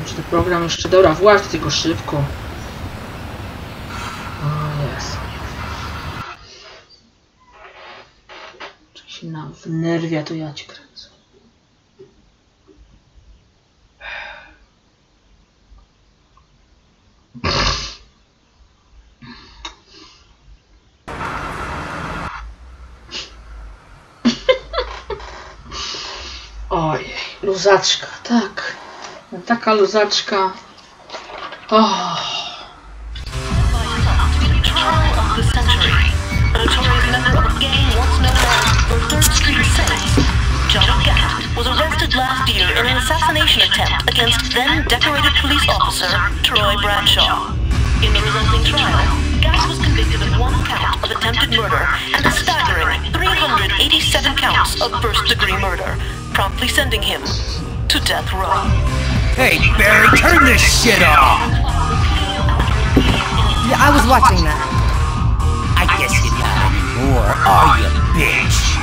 Może ten program jeszcze... Dobra, właź do tego szybko. O jest. Czy się wnerwia, to ja cię kręcę. Ojej, luzaczka, tak. Taka luzaczka. Oh. John Gatt was arrested last year in an assassination attempt against then-decorated police officer Troy Bradshaw. In the resulting trial, Gatt was convicted of 1 count of attempted murder and a staggering 387 counts of first-degree murder, promptly sending him to death row. Hey, Barry, turn this shit off! Yeah, I was watching that. I guess you're not anymore, are you, bitch?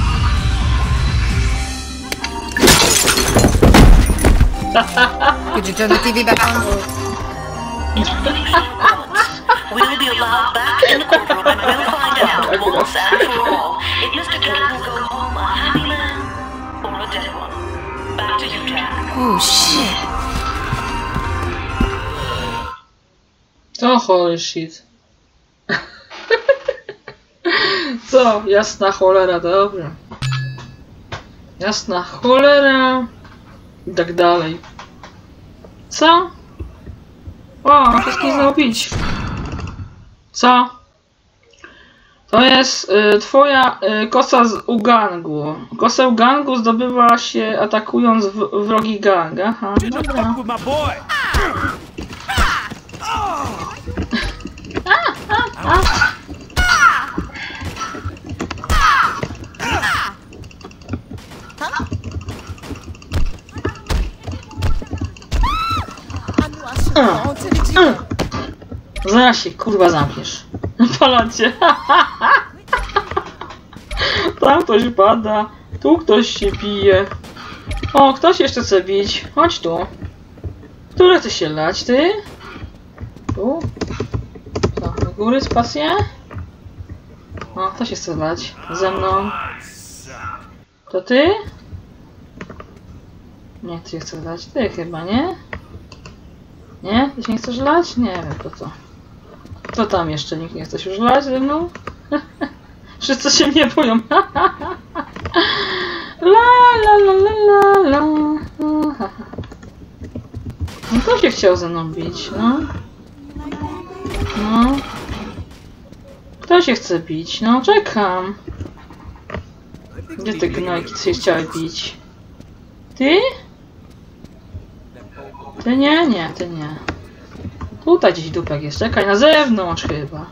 Could you turn the TV back on? We'll be allowed back in the courtroom and we'll find out once and for all if Mr. Gatt will go home a happy man or a dead one. Back to you, Jack. Oh shit. To holy shit. Co? Jasna cholera, dobra. Jasna cholera. I tak dalej. Co? O, wszystkich znał bić. Co? To jest twoja kosa z ugangu. Kosa ugangu zdobywa się atakując wrogi gang. Aha, dobra. Zaraz się kurwa zamkniesz. Palacie. Tam ktoś pada. Tu ktoś się bije. O, ktoś jeszcze chce bić. Chodź tu. Który chce się lać? Ty? Tu? Co? Do góry spację? O, kto się chce lać? Ze mną. To ty? Nie, ty się chce lać. Ty chyba, nie? Nie? Ty się nie chcesz lać? Nie wiem, to co? To tam jeszcze nikt nie chce się już lać ze mną? Wszyscy się mnie boją. La la la la la la. No kto się chciał ze mną bić, no? No. Kto się chce bić? No, czekam. Gdzie te gnojki, co się chciały bić? Ty? Ty nie? Nie, ty nie. Tutaj gdzieś dupek jest. Czekaj, na zewnątrz chyba.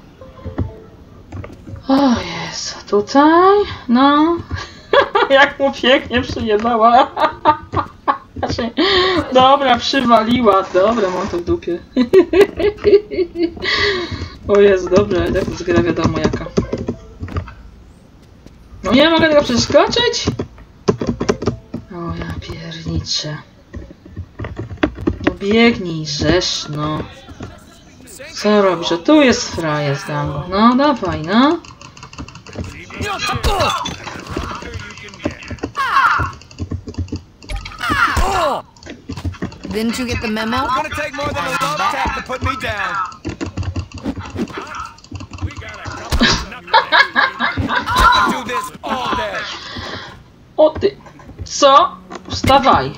O Jezu, tutaj? No. Jak mu pięknie przyjebała. Dobra, przywaliła. Dobra, mam to w dupie. O Jezu, dobra, tak to zgra wiadomo jaka. No nie mogę tego przeskoczyć? O ja pierniczę. No biegnij, żeż, no. Co robisz? O, tu jest frajer z gangu. No, dawaj, no. Didn't you get the memo? It's gonna take more than a love tap to put me down. I do this all day. O ty. Co? Wstawaj.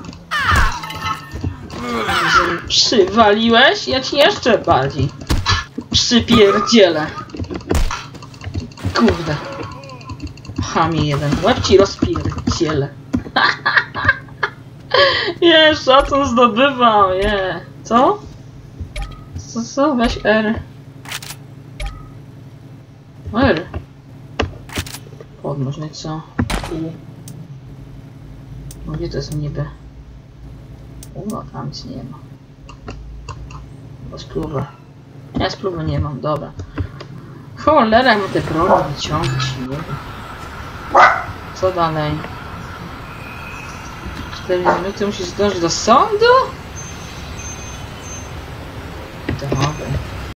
Przywaliłeś? Ja ci jeszcze bardziej przypierdzielę. Kurde. Chamie jeden. Łeb ci rozpierdzielę. Jeszcze, a co zdobywam? Je. Co? Co? Weź R. R. Podnoś, no i co? U. No gdzie to jest niby? No tam nic nie ma. Bo spluwę. Ja spluwy nie mam, dobra. Cholera, mu te progi wyciągać, nie wiem. Co dalej? 4 minuty musisz zdążyć do sądu? to happen.